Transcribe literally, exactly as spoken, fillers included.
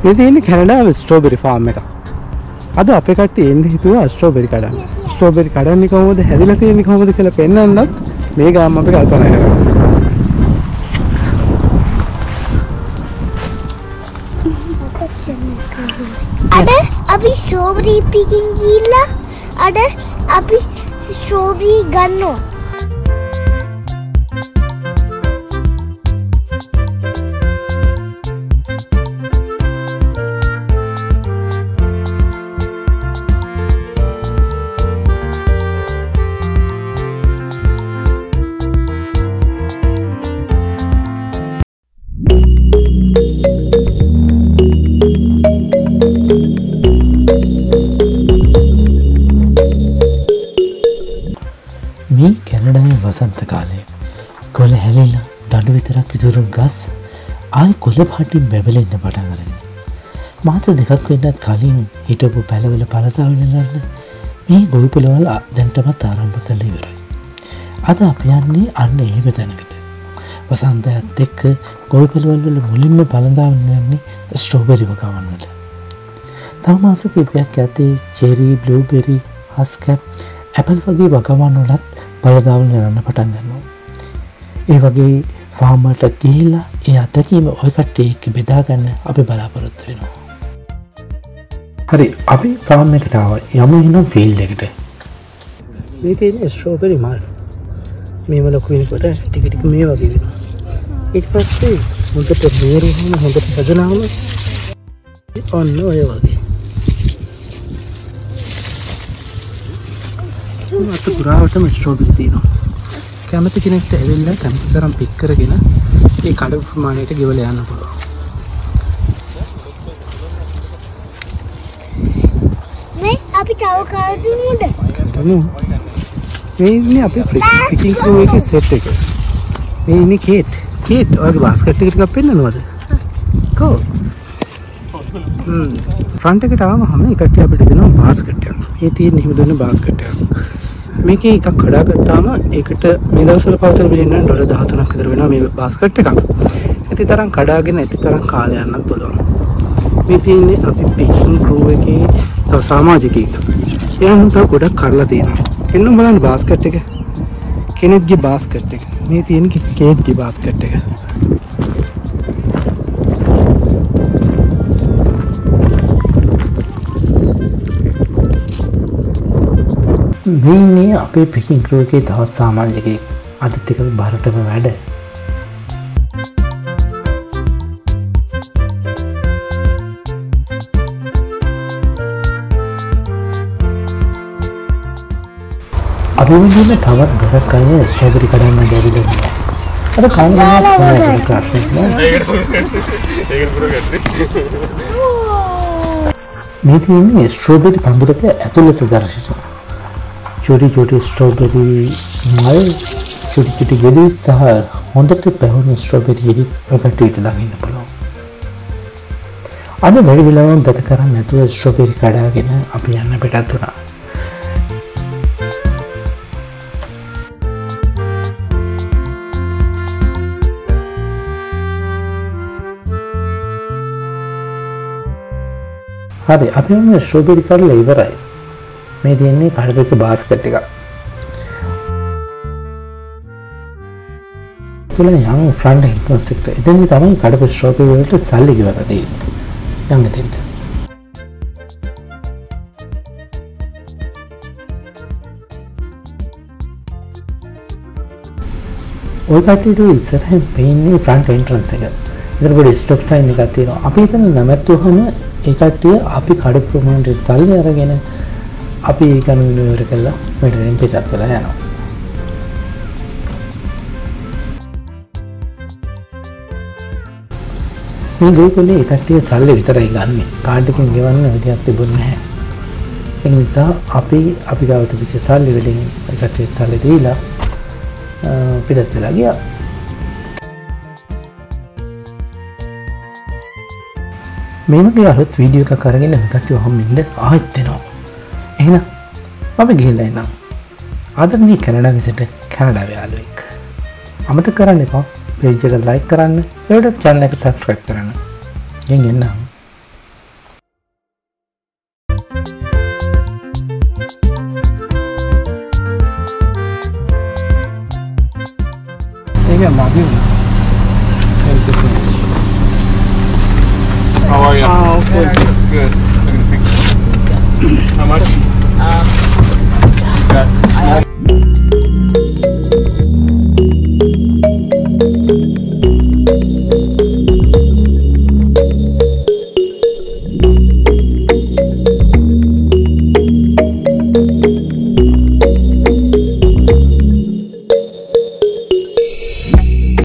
මේ තියෙන්නේ කැනඩාවේ strawberry farm එක. අද අපේ කට්ටිය එන්න හිතුවා ස්ට්‍රෝබෙරි කඩන්න. ස්ට්‍රෝබෙරි කඩන්නේ කොහොමද හැදිලා තියෙන්නේ කොහොමද කියලා පෙන්වන්නත් මේ ගාම අපි කල්පනා කරා. අද අපි ස්ට්‍රෝබෙරි පිකින් ගිහිල්ලා අද අපි ස්ට්‍රෝබෙරි ගන්නවා. මේ කැනඩාවේ වසන්ත කාලයේ කොළ හැලිලා දඬු විතරක් ඉතුරු ගස් ආයි කොළ පාටින් බැබලෙන්න පටන් අරගෙන මාස දෙකක් වෙන්නත් කලින් හිටපු පැලවල පළදා වෙනලන්න මේ ගොවි පොළවල් දැන්ටමත් ආරම්භ කළේ ඉවරයි. අද අපි යන්නේ අන්න එහෙම තැනකට. වසන්තයත් එක්ක ගොවි පොළවල් වල මුලින්ම පළදා වෙනන්නේ ස්ට්‍රෝබෙරි වගාවන් වල. තව මාස කිහිපයක් යද්දී චෙරි, බ්ලූබෙරි, හස්කැප්, ඇපල් වගේ වගාවන් වලත් පළදාවල් යන්න පටන් ගන්නවා. ඒ වගේ ෆාම් වලට ගිහිල්ලා ඒ අත්දැකීම ඔය කට්ටිය එක්ක බෙදා ගන්න අපි බලාපොරොත්තු වෙනවා. හරි අපි ෆාම් එකට ආවා. යමු එහෙනම් ෆීල්ඩ් එකට. මේ තියෙන්නේ ස්ට්‍රෝබෙරි මල්. මේව ලොකු වෙනකොට ටික ටික මේ වගේ වෙනවා. ඊට පස්සේ හොඳට බේරුවම හොඳට හදනාම ඔන්න ඔය වගේ. අත පුරාවටම ස්ට්‍රෝබෙරි තියෙනවා. කැමති කෙනෙක්ට ඇවිල්ලා කැමති තරම් පික් කරගෙන ඒ කඩ ප්‍රමාණයට ගෙවලා යන්න පුළුවන්. මේ අපි තව කාඩුමුද? තමු. මේ ඉන්නේ අපේ පිකින් ක්‍රූ එකේ සෙට් එක. මේ ඉන්නේ කේට්. කේට් ඔයගේ බාස්කට් එක ටිකක් පෙන්නනවද? කෝ. හ්ම්. ෆ්‍රන්ට් එකට ආවම හැම එකට අපිට දෙනවා බාස්කට් එකක්. මේ තියෙන හිම දෙන බාස්කට් එකක්. මේකේ එකක් කඩා ගත්තාම ඒකට මේ දවස්වල පවතර මිලියන ඩොලර් දහතුනක් විතර වෙනවා මේ බාස්කට් එකක්. ඇති තරම් කඩාගෙන ඇති තරම් කාලය යන්නත් පුළුවන්. මේ තියෙන්නේ අපි පිකින් ක්‍රූ එකේ තව සමාජිකයෙක්. එයාම තව ගොඩක් කඩලා තියෙනවා. එන්න බලන්න බාස්කට් එක. කෙනෙක්ගේ බාස්කට් එක. මේ තියෙන්නේ කේට්ගේ බාස්කට් එක. මේ අපේ පිකින් ක්‍රූ එකේ තවත් සමාජිකයෙක්. අද ටික බරටම වැඩ. අපි විදිහට තවත් ගොඩක් අය ස්ට්‍රෝබෙරි කඩන්න බැරිද? අද කන්නේ ප්‍රශ්නයක් නෑ. මේ තියෙන්නේ ස්ට්‍රෝබෙරි පඳුරක ඇතුළත දර්ශනය. छोटी छोटी स्ट्रॉबेरी मल छोटी छोटी ගෙඩි සහ හොඳට පැහුණු ස්ට්‍රෝබෙරි ගෙඩි එකට ඉදලාගෙන බලමු. අද වැඩි වෙලාවක් ගත කරන්නේ නැතුව ස්ට්‍රෝබෙරි කඩාගෙන අපි යන්න පිටත් වුණා. හරි අපි යන්නේ ස්ට්‍රෝබෙරි කඩලා ඉවරයි. මේ තියෙන්නේ කඩපෙක බාස්කට් එක. තුල යම් ෆ්‍රන්ට් එන්ට්‍රන්ස් එකට. එතනදි තමයි කඩපෙ ස්ට්‍රෝබෙරි වලට සල්ලි ගෙවලා දෙන්නේ. යන්න දෙන්න. ඔය කට්ටියට ඉස්සරහින් පේන්නේ ෆ්‍රන්ට් එන්ට්‍රන්ස් එක. ඉතින් පොඩි ස්ටොප් සයින් එකක් තියෙනවා. අපි එතන නැමැත්තුවම ඒ කට්ටිය අපි කඩ ප්‍රමාණයට සල්ලි අරගෙන අපි ඒ කණු විනෝර කළා මෙතනින් පිටත් වෙලා යනවා. මේ ගොල්ලෝ ඒ කට්ටිය සල්ලි විතරයි ගන්නෙ. කාඩ් එකෙන් ගෙවන්න විදියක් තිබුණේ නැහැ. ඒ නිසා අපි අපි ගාව තිබිච්ච සල්ලි වලින් ඒ කට්ටිය සල්ලි දීලා පිටත් වෙලා ගියා. මේ වගේ අලුත් වීඩියෝ එකක් අරගෙන මේ කට්ටිය වහමින්ද ආයෙත් එනවා. එහෙනම් අපි ගිහිල්ලා එන්නම්. ආදරණීය කැනඩා විසිට කැනඩාවේ යාළුවෙක්. අමතක කරන්න එපා පේජ් එක ලයික් කරන්න, ඒකට channel එක subscribe කරන්න. ගෙන් එන්නම්. Yeah, love you. Thank you so much. How are you? Ah, okay. Good. I'm gonna pick it up. How much?